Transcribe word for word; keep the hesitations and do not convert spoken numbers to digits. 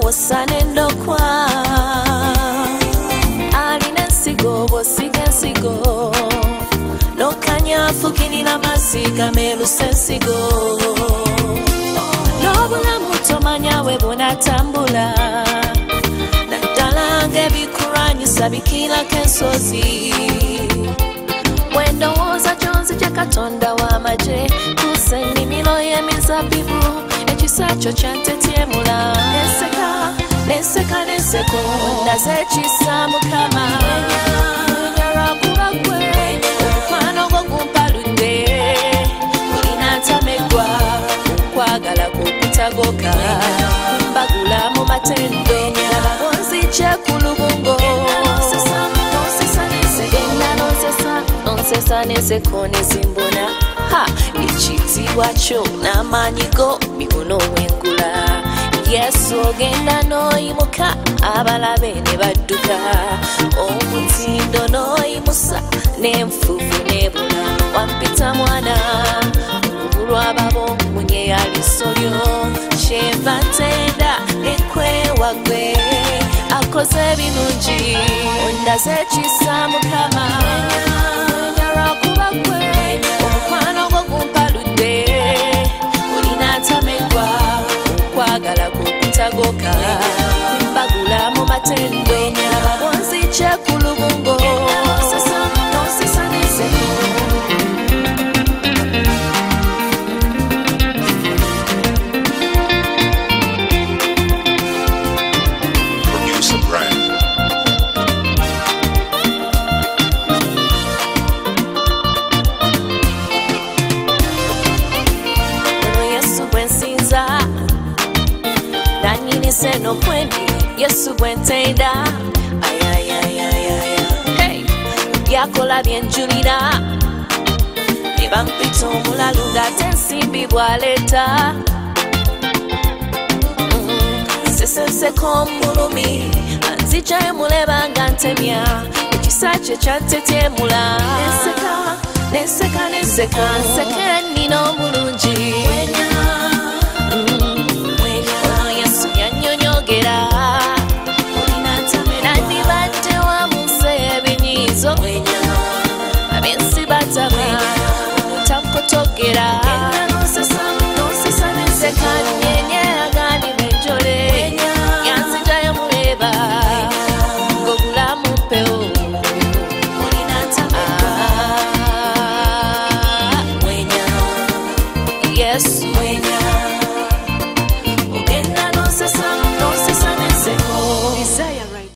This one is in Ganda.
Osanendo kwa Alina sigo bosiga sigo No kanya fukini na masiga melu sensigo No bula mutomanya webona tambula Nadalange bikuranyi sabikila kensozi Wendo woza jonzi jakatonda wa maje Kuseni milo ye mizabibu Echisacho chante tiemula Neseka, neseka, neseko Nazechisa mukama Nyarabura kwe Kwano gogumpalude Kulinata megwa Kwagala kukutagoka Mbagula mu matendo Nabonzi chekulubungo Nosesa, nosesa, neseko Nosesa, nosesa, neseko Nesimbona Ha, ichiti wacho na manyigo Mikuno wengula Yesu ogenda noyimuka Abalabe ne badduka Omutindo noyimusa Nenfufu nebula Wampita mwana Kubulwa babo Mwenye yalisolyo Shemba ntenda Ekwewa gwe Akoze binungi Ondaze chisa mukama Nyarakuba gwe Omukwano gwo gumpalude Kulinata megwa Kwagala kukutagoka Mbagula mu matendo Nababonzi chekulubungo Nosesa, nosesa neseko Producer Brand. Seno kwendi Yesu gwentenda ay ay ay ay ay hey yakola byenjulira Niba mpito mulalunga tensimbi bwaleta Sesense komulumi Anzijaye mulebanga ntemya Ekisache chantetemula Neseka, neseka, neseka Nseke nino mulungi